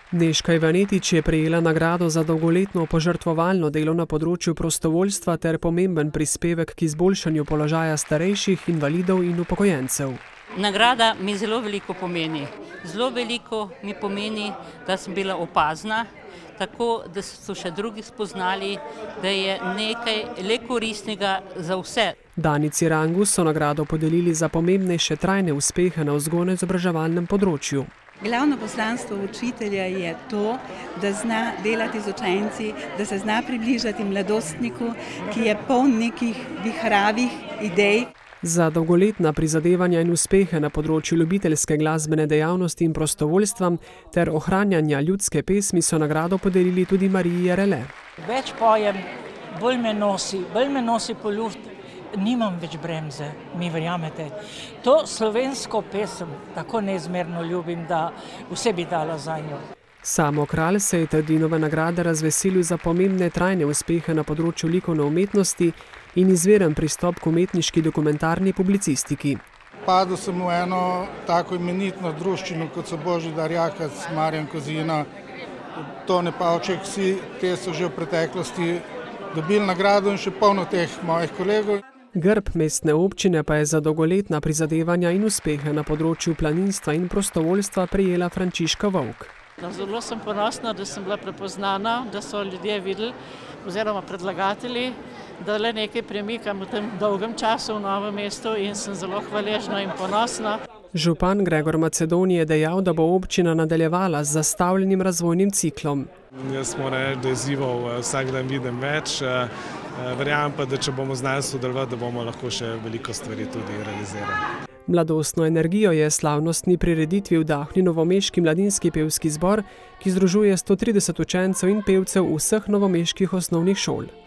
Nežka Ivanetič je prejela nagrado za dolgoletno požrtvovalno delo na področju prostovoljstva ter pomemben prispevek k izboljšanju položaja starejših, invalidov in upokojencev. Nagrada mi zelo veliko pomeni. Zelo veliko mi pomeni, da sem bila opazna, tako da so še drugi spoznali, da je nekaj le koristnega za vse. Danici Rangus so nagrado podelili za pomembnejše trajne uspehe na vzgojno-izobraževalnem področju. Glavno poslanstvo učitelja je to, da zna delati z učenci, da se zna približati mladostniku, ki je poln nekih vihravih idej. Za dolgoletna prizadevanja in uspehe na področju ljubiteljske glasbene dejavnosti in prostovoljstva ter ohranjanja ljudske pesmi so nagrado podelili tudi Mariji Jerele. Več pojem, bolj me nosi po luft, nimam več bremze, mi verjamete. To slovensko pesem tako neizmerno ljubim, da vse bi dala za njo. Samo Kralj se je Trdinove nagrade razveselil za pomembne trajne uspehe na področju likovne umetnosti in izveren pristop k umetniški dokumentarni publicistiki. Padel sem v eno tako imenitno druščino, kot so Božidar Jakac, Marjan Kozina, Tone Pavček, vsi te so že v preteklosti dobili nagrado in še polno teh mojih kolegov. Grb mestne občine pa je za dolgoletna prizadevanja in uspehe na področju planinstva in prostovoljstva prejela Frančiška Vovk. Zelo sem ponosna, da sem bila prepoznana, da so ljudje videli, oziroma predlagatelji, da le nekaj premikam v tem dolgem času v Novem mestu in sem zelo hvaležna in ponosna. Župan Gregor Macedoni je dejal, da bo občina nadaljevala z zastavljenim razvojnim ciklom. Jaz moram reči, da izzivov vsak dan vidim več. Verjamem pa, da če bomo znali sodelovati, da bomo lahko še veliko stvari tudi realizirali. Mladostno energijo je slavnostni prireditvi vdahnil novomeški mladinski pevski zbor, ki združuje 130 učencev in pevcev vseh novomeških osnovnih šol.